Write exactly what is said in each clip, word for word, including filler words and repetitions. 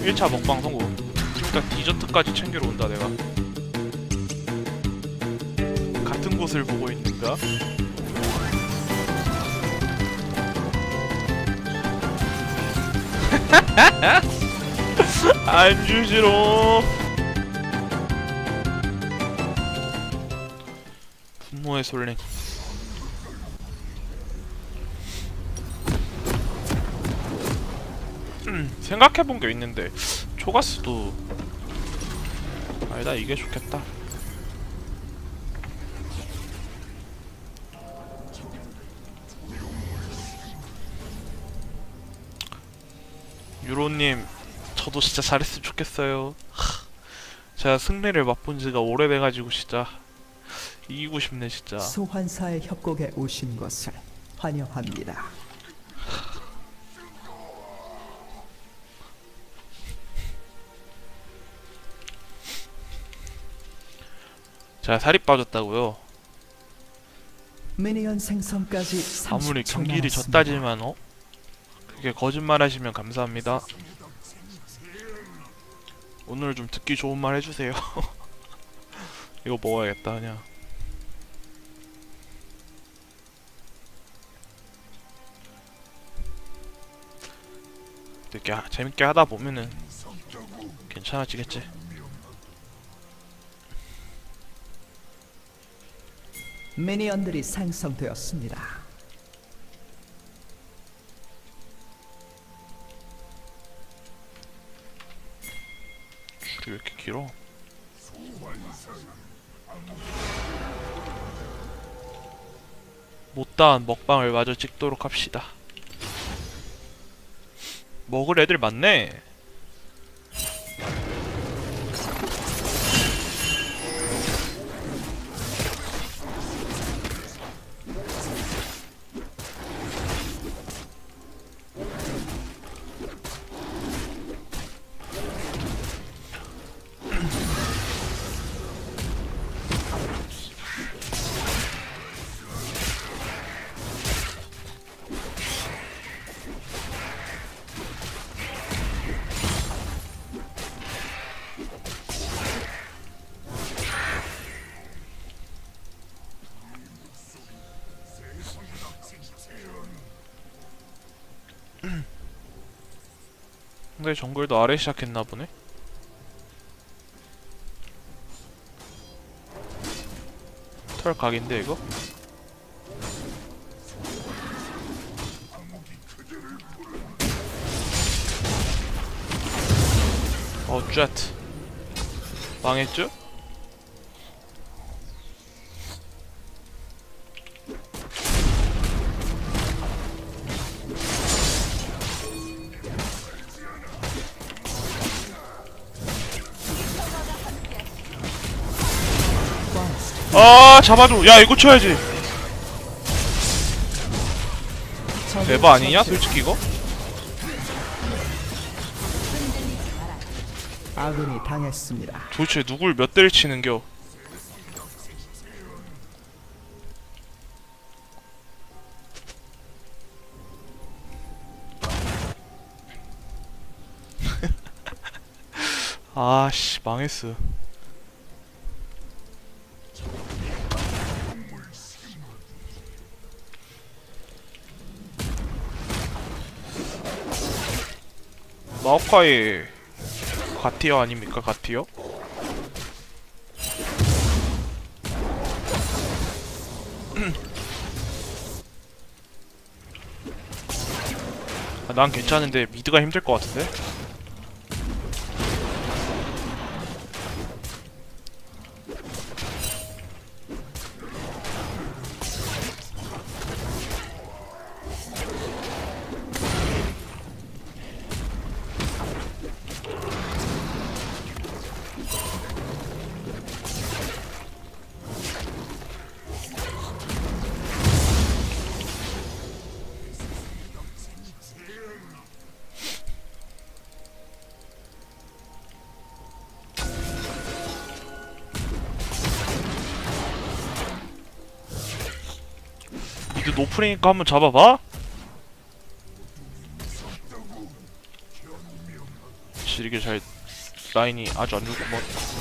일 차 먹방 성공. 일단 디저트까지 챙기러 온다 내가. 같은 곳을 보고 있는가? 안 주시로. 분노의 솔랭. 음, 생각해본 게 있는데 초가스도 아니다. 이게 좋겠다. 유로님 저도 진짜 잘했으면 좋겠어요. 하, 제가 승리를 맛본 지가 오래돼가지고 진짜 이기고 싶네 진짜. 소환사의 협곡에 오신 것을 환영합니다. 제가 살이 빠졌다고요? 미니언 생성까지 아무리 삼십 초 경기를 남았습니다. 졌다지만 어? 그게 거짓말 하시면 감사합니다. 오늘 좀 듣기 좋은 말 해주세요. 이거 먹어야겠다 그냥. 이렇게 하, 재밌게 하다 보면은 괜찮아지겠지. 미니언들이 생성되었습니다. 줄이 왜 이렇게 길어? 못다한 먹방을 마저 찍도록 합시다. 먹을 애들 많네. 근데 정글도 아래 시작했나 보네. 털 각인데 이거? 어, 쉣. 망했죠? 아, 잡아줘. 야, 이거 쳐야지. 대박 아니냐? 솔직히 이거? 아군이 당했습니다. 도대체 누굴 몇 대를 치는겨? 아씨, 망했어. 마오카이 가티어 아닙니까? 가티어? 아, 난 괜찮은데 미드가 힘들 것 같은데? 미드 노프리니까 한번 잡아봐? 이게 잘 라인이 아주 안 좋구먼.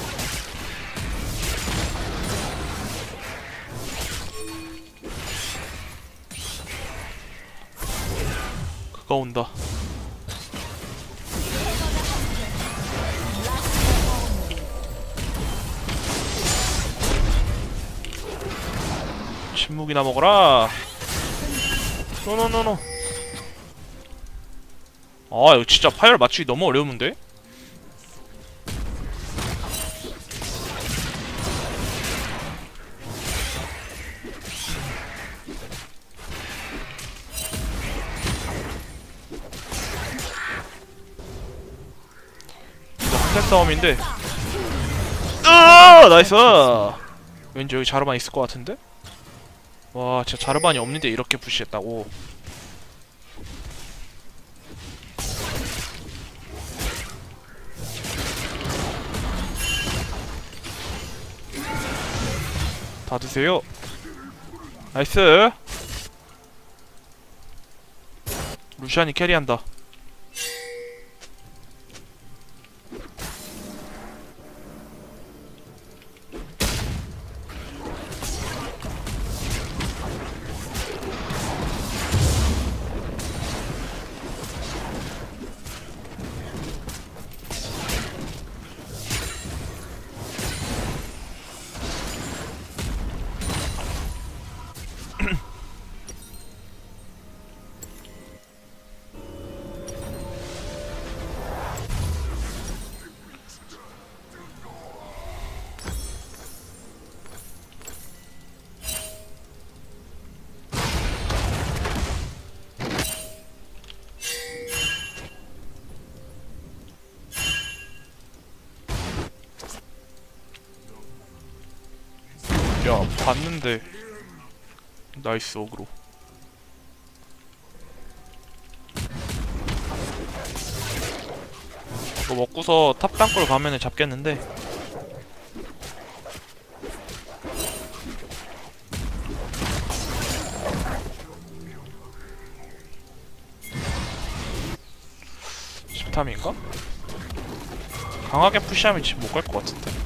그가 온다. 침묵이나 먹어라. 노노노노. 아 이거 진짜 파열 맞추기 너무 어려운데? 이거 한타 싸움인데. 으아 나이스. 왠지 여기 자르반 있을 것 같은데? 와 진짜 자르반이 없는데 이렇게 푸시했다고. 다 드세요. 나이스. 루시안이 캐리한다. 야 봤는데. 나이스 어그로. 이거 먹고서 탑 땅굴 가면은 잡겠는데. 십탐인가? 강하게 푸시하면 지금 못 갈 것 같은데.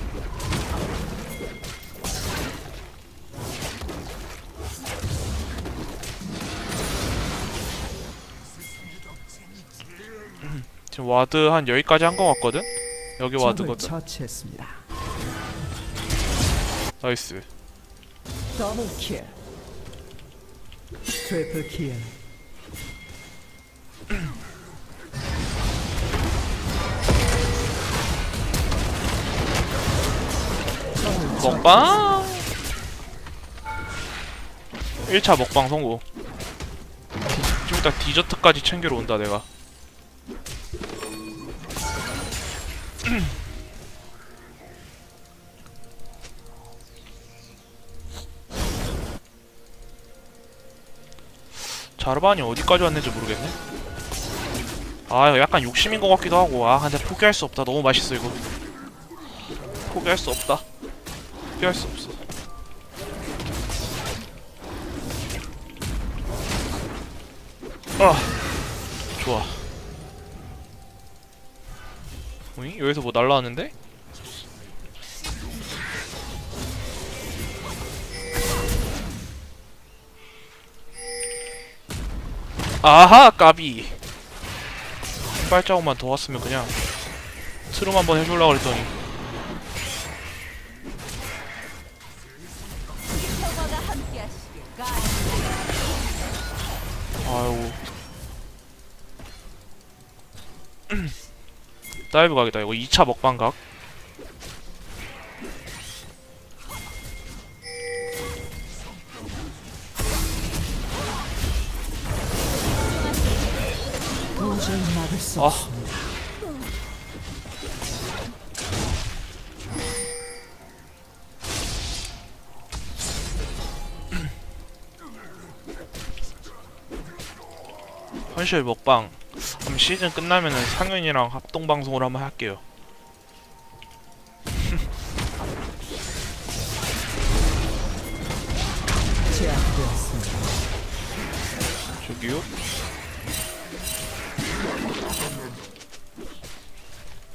지금 와드 한 여기까지 한 거 같거든? 여기 적을 와드거든. 처치했습니다. 나이스. 더블 킬. 트리플 킬. 먹방! 일 차 먹방 성공. 좀 이따 디저트까지 챙기러 온다 내가. 자르반이 어디까지 왔는지 모르겠네. 아 약간 욕심인 것 같기도 하고. 아 근데 포기할 수 없다. 너무 맛있어 이거. 포기할 수 없다. 포기할 수 없어. 아 좋아. 어이? 여기서 뭐 날라왔는데? 아하 까비. 발자국만 더 왔으면 그냥 트름 한번 해주려고 그랬더니. 아이고. 다이브 각이다. 이거 이 차 먹방 각. 도저히 막을 수 아. 없습니다. 현실 먹방. 그럼 시즌 끝나면은 상윤이랑 합동 방송을 한번 할게요. 제압되었습니다. 저기요?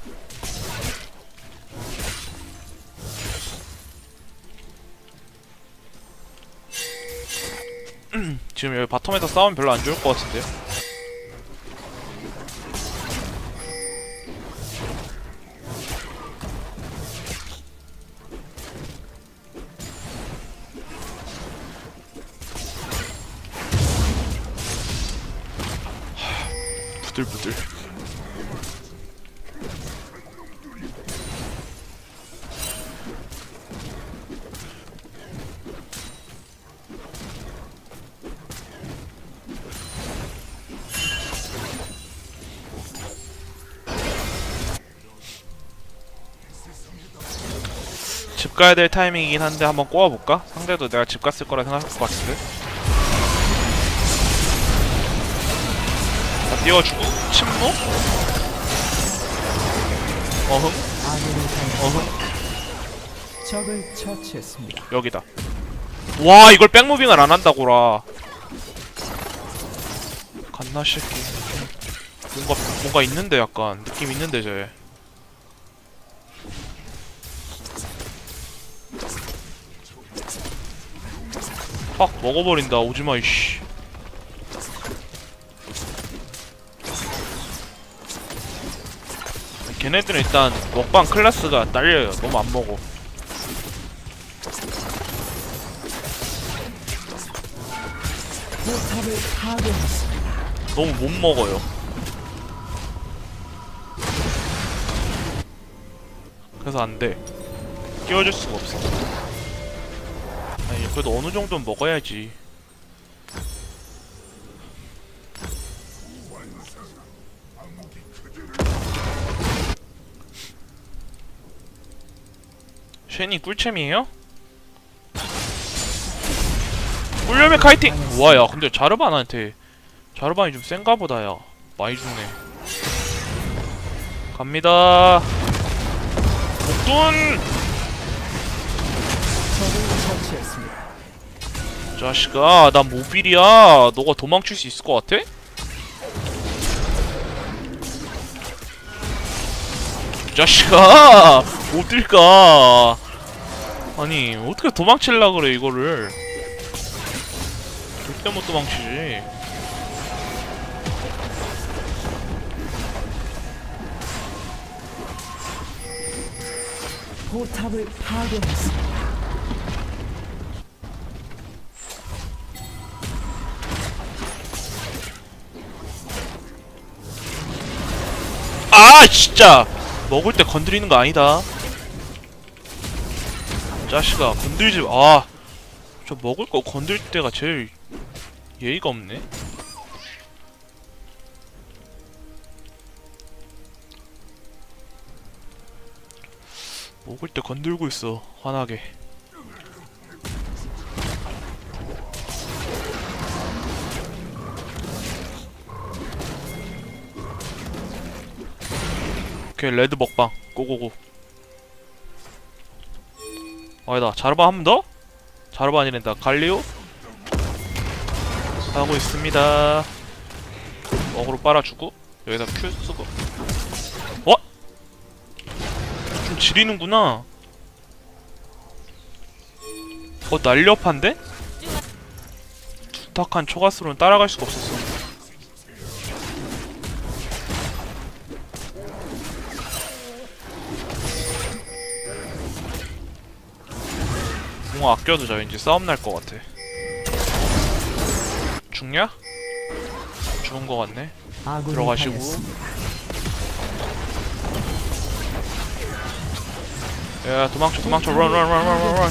지금 여기 바텀에서 싸우면 별로 안 좋을 것 같은데요? 부들부들. 집 가야 될 타이밍이긴 한데 한번 꼬아볼까? 상대도 내가 집 갔을 거라 생각할 것 같은데. 다 띄워주고 침묵? 어흥? 아군을 당 어흥? 적을 처치했습니다. 여기다. 와, 이걸 백무빙을 안 한다고라. 갓나 새끼. 뭔가 뭔가 있는데, 약간 느낌 있는데 쟤. 확 먹어버린다. 오지마 이씨. 걔네들은 일단 먹방 클래스가 딸려요. 너무 안 먹어. 포탑을 파괴했습니다. 너무 못 먹어요. 그래서 안 돼. 끼워줄 수가 없어. 아니, 그래도 어느 정도는 먹어야지. 쉔이 꿀챔이에요? 꿀열매 카이팅! 우와, 야, 근데 자르반한테 자르반이 좀 센가 보다, 야. 많이 주네. 갑니다. 목돈! 적을 처치했습니다. 자식아, 난 모빌이야. 너가 도망칠 수 있을 것 같아? 자식아! 어딜까? 아니, 어떻게 도망칠라 그래, 이거를. 절대 못 도망치지. 포탑을 파괴했습니다. 아, 진짜! 먹을 때 건드리는 거 아니다. 자식아, 건들지 마. 아, 저 먹을 거 건들 때가 제일 예의가 없네. 먹을 때 건들고 있어, 화나게. 오케이, 레드 먹방 고고고. 아니다, 자르반 한 번 더? 자르반 아니란다. 갈리오? 하고 있습니다. 어그로 빨아주고 여기다 큐 쓰고. 어? 좀 지리는구나. 어, 날렵한데? 두탁한 초가스로는 따라갈 수가 없었어. 뭔가 아껴두자. 왠지 싸움 날 것 같아. 죽냐? 죽은 것 같네. 아군을 들어가시고. 당했습니다. 야, 도망쳐, 도망쳐. 런, 런, 런, 런, 런, 런.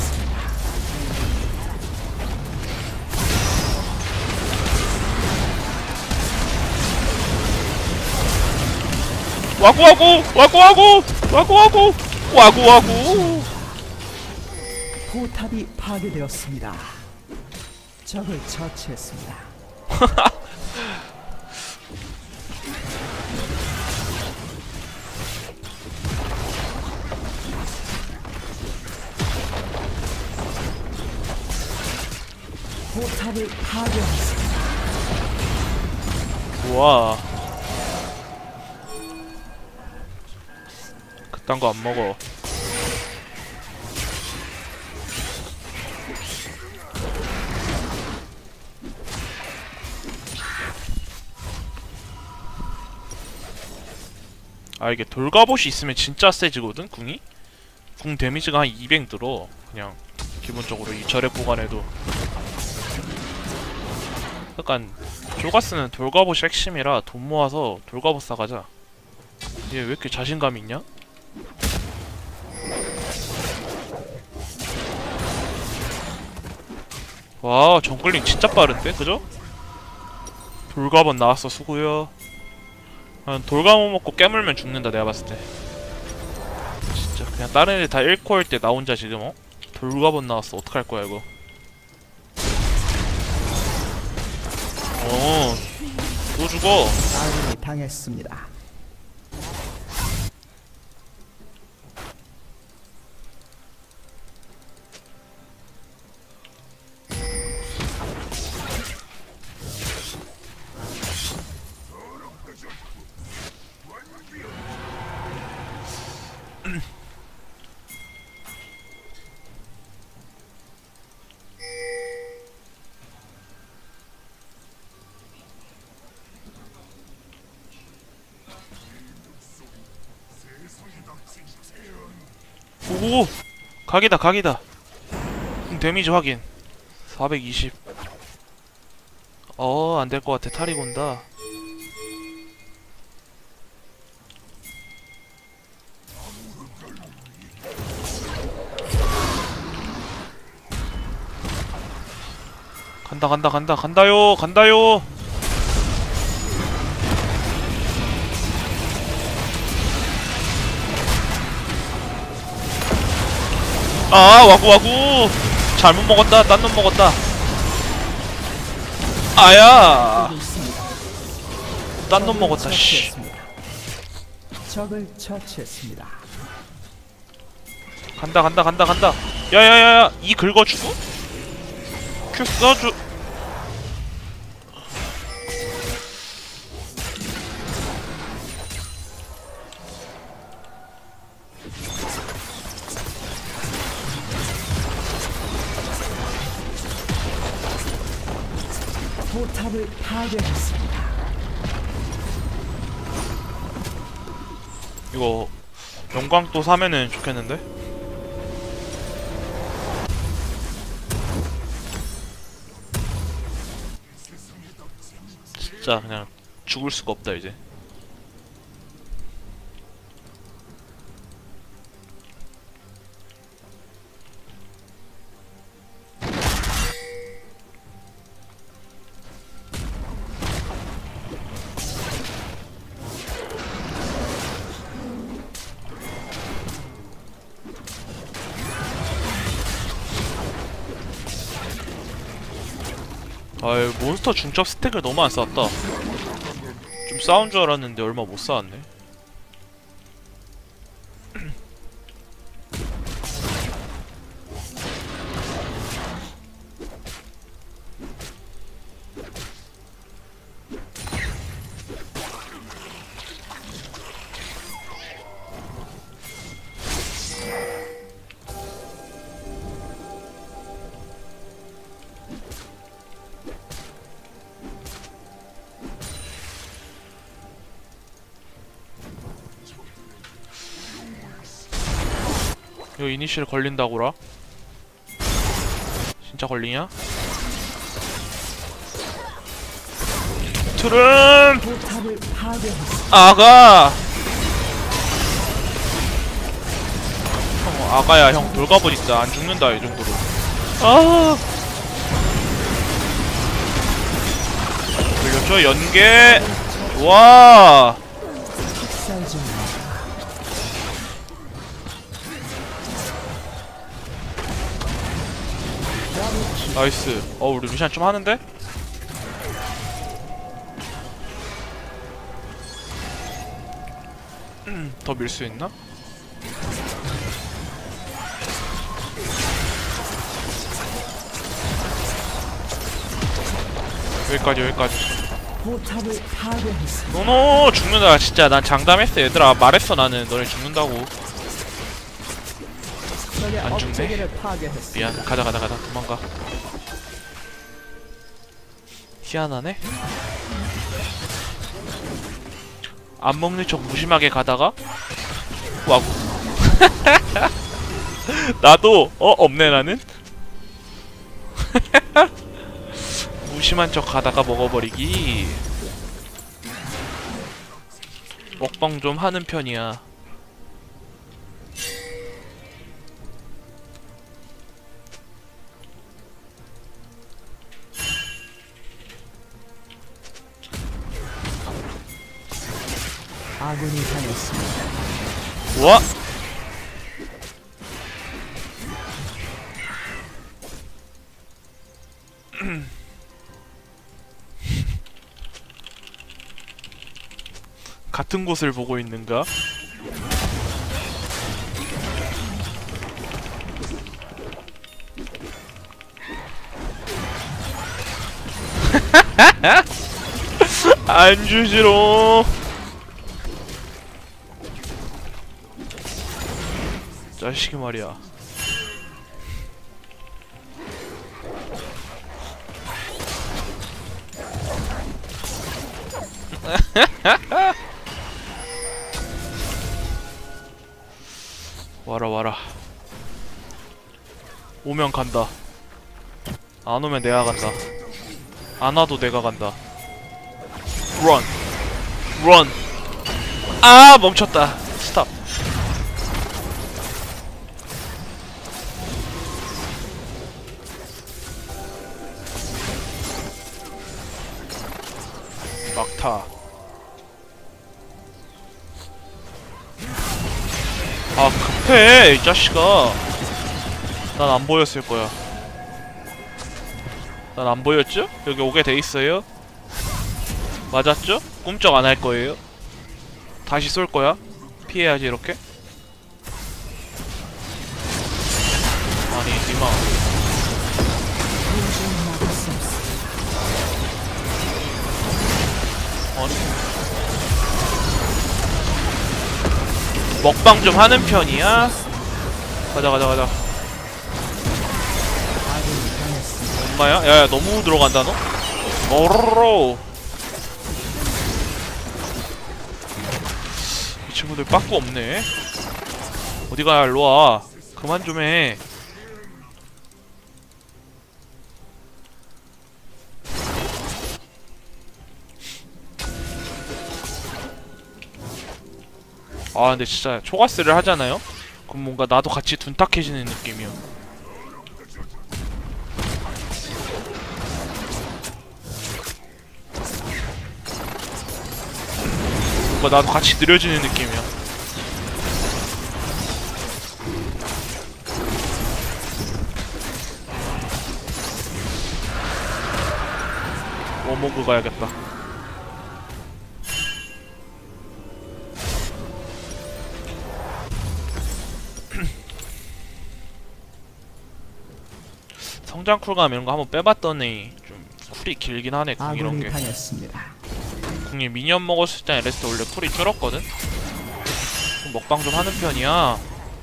와구, 와구, 와구, 와구, 와구, 와구, 와구, 와구. 포탑이 파괴되었습니다. 적을 처치했습니다. 포탑을 파괴했습니다. 우와. 그딴 거 안 먹어. 아 이게 돌갑옷이 있으면 진짜 세지거든 궁이? 궁 데미지가 한 이백 들어 그냥 기본적으로 이 절에 보관해도. 약간 조가스는 돌갑옷이 핵심이라 돈 모아서 돌갑옷 사가자. 얘 왜 이렇게 자신감 있냐? 와 정글링 진짜 빠른데 그죠? 돌갑옷 나왔어 수고요. 아, 돌갑옷 먹고 깨물면 죽는다 내가 봤을 때. 진짜 그냥 다른 애들 다 일 코어일 때 나 혼자 지금 어? 돌갑옷 나왔어 어떡할 거야 이거. 어, 또 죽어. 아군이 당했습니다. 오, 각이다 각이다. 음, 데미지 확인. 사백이십. 어, 안 될 것 같아. 탈이 본다. 간다 간다 간다 간다요 간다요. 아 와구 와구 잘못 먹었다. 딴 놈 먹었다. 아야 딴 놈 먹었다. 씨. 적을 처치했습니다. 간다 간다 간다 간다. 야야야야 이 긁어주고 큐 써주. 포탑을 파괴했습니다. 이거 영광 또 사면은 좋겠는데? 진짜 그냥 죽을 수가 없다 이제. 아유 몬스터 중첩 스택을 너무 안 쌓았다. 좀 싸운 줄 알았는데 얼마 못 쌓았네. 이거 이니시를 걸린다고라? 진짜 걸리냐? 트름! 포탑을 파괴했습니다. 아가! 형 아가야 형 돌가버 진짜 안 죽는다 이 정도로. 아! 돌렸죠 연계! 와! 학살 중입니다. 나이스. 어 우리 루시안 좀 하는데? 음, 더 밀 수 있나? 여기까지 여기까지. 포탑을 파괴했습니다. 노노 죽는다 진짜. 난 장담했어 얘들아. 말했어 나는 너네 죽는다고. 적의 안 죽네. 업체계를 파괴했습니다. 미안. 가자 가자 가자 도망가. 희한하네? 안 먹는 척 무심하게 가다가 와구. 나도 어 없네 나는. 무심한 척 가다가 먹어버리기. 먹방 좀 하는 편이야. 아군이 당했습니다. 와. 같은 곳을 보고 있는가? 안 주지롱. 자식이 말이야. 와라 와라. 오면 간다. 안 오면 내가 간다. 안 와도 내가 간다. 런. 런. 아 멈췄다. 스탑. 막타. 아 급해 이 자식아. 난 안 보였을 거야. 난 안 보였죠? 여기 오게 돼 있어요. 맞았죠? 꿈쩍 안 할 거예요. 다시 쏠 거야. 피해야지 이렇게. 아니 니마. 아니 먹방 좀 하는 편이야. 가자 가자 가자. 엄마야? 야야 너무 들어간다 너? 어로로. 이 친구들 빠꾸 없네. 어디가 일로와. 그만 좀 해. 아 근데 진짜 초가스를 하잖아요? 그럼 뭔가 나도 같이 둔탁해지는 느낌이야. 뭔가 나도 같이 느려지는 느낌이야. 워모그 가야겠다. 성장 쿨감 이런 거 한번 빼봤더니 좀 쿨이 길긴 하네. 궁 이런 게. 궁이 미니언 먹었을 때 레스트 원래 쿨이 줄었거든. 좀 먹방 좀 하는 편이야.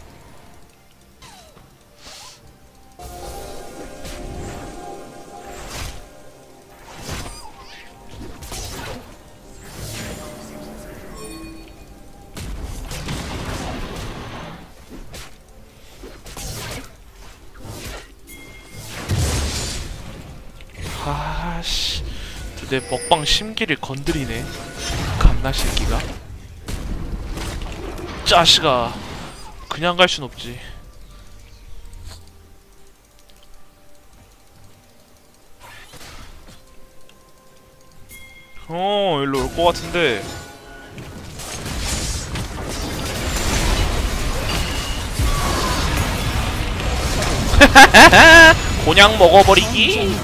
아씨, 내 먹방 심기를 건드리네. 갓나 새끼가. 짜식아, 그냥 갈 순 없지. 어, 일로 올 것 같은데. 곤약 먹어버리기.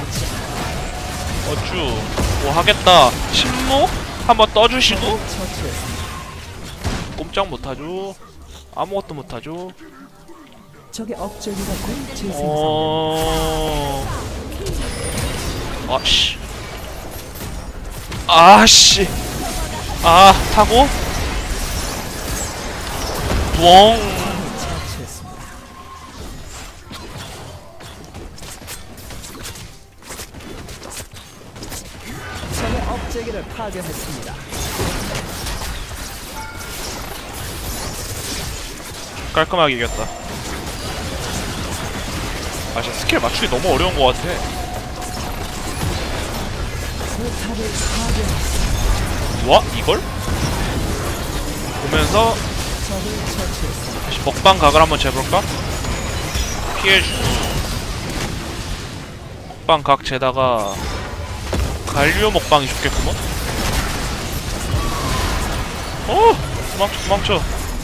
어쭈 뭐 하겠다. 침묵 한번 떠주시고. 꼼짝 못하죠. 아무것도 못하죠. 적의 업적이가 곧 재생산됩니다. 어... 아씨 아씨 아 타고 붕. 적의 업적이를 파괴했습니다. 깔끔하게 이겼다. 아 진짜 스킬 맞추기 너무 어려운 것 같아. 포탑을 파괴했습니다. 와? 이걸? 보면서 적을 처치했습니다. 다시 먹방 각을 한번 재볼까? 피해주고 먹방 각 재다가 갈리오 먹방이 좋겠구먼? 어! 도망쳐 도망쳐.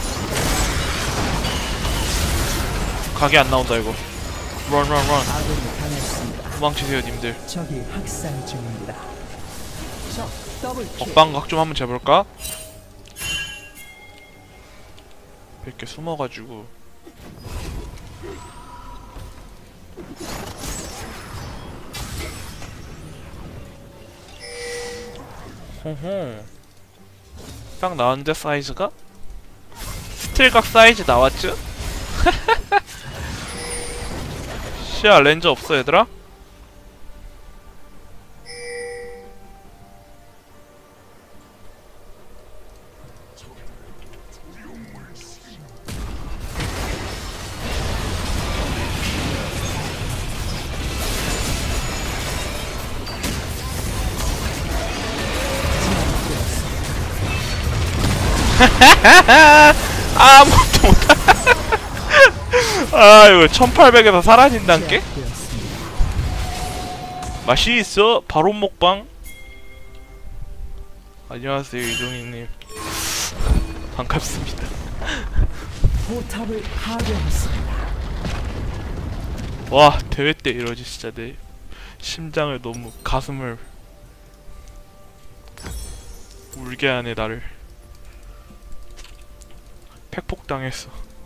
각이 안 나온다 이거. 런 런 런. 아군이 당했습니다. 도망치세요 님들. 적이 학살 중입니다. 적 더블 킬. 먹방 각 좀 한번 재볼까? 이렇게 숨어가지고 호호 딱 나왔는데 사이즈가? 스틸각 사이즈 나왔죠? 시야 렌즈 없어 얘들아? 아무것도 못하. 아 이거 천팔백에서 사라진단께? 제압되었습니다. 맛이 있어. 바로 먹방. 안녕하세요 이종희님. 반갑습니다. 포탑을 파괴했습니다. 와 대회 때 이러지 진짜. 내 심장을 너무 가슴을 울게 하네 나를. 팩폭당했어.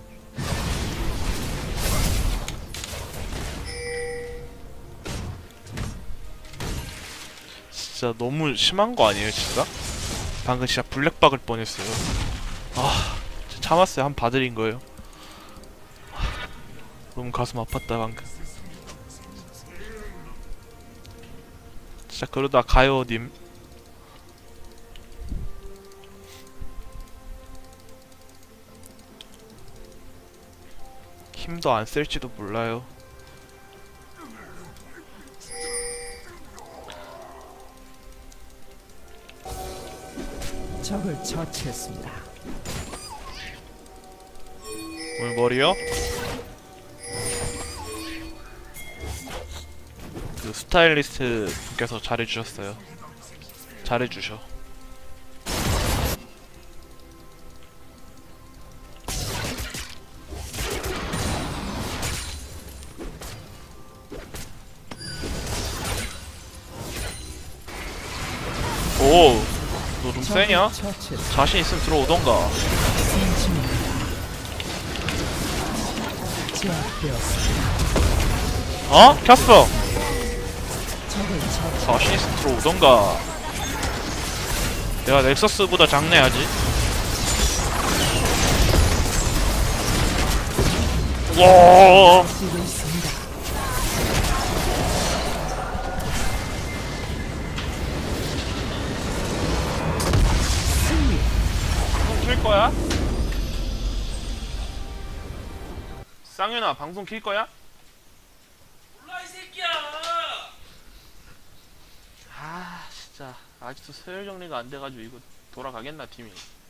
진짜 너무 심한 거 아니에요 진짜? 방금 진짜 블랙 박을 뻔했어요. 아 진짜 참았어요. 한 봐드린 거예요. 아, 너무 가슴 아팠다 방금. 진짜 그러다 가요 님. 힘도 안 쓸지도 몰라요. 적을 처치했습니다. 오늘 머리요? 그 스타일리스트 분께서 잘해주셨어요. 잘해주셔. 오, 너 좀 세냐? 처치했습니다. 자신 있으면 들어오던가. 승진입니다. 제압되었습니다. 어? 켰어. 적을 처치. 자신 있으면 들어오던가. 내가 넥서스보다 장내야지. 와. 쓰고 있습니다. 승리. 방송 킬 거야? 쌍윤아 방송 킬 거야? 몰라 이 새끼야. 아 진짜 아직도 서열 정리가 안 돼가지고 이거 돌아가겠나 팀이.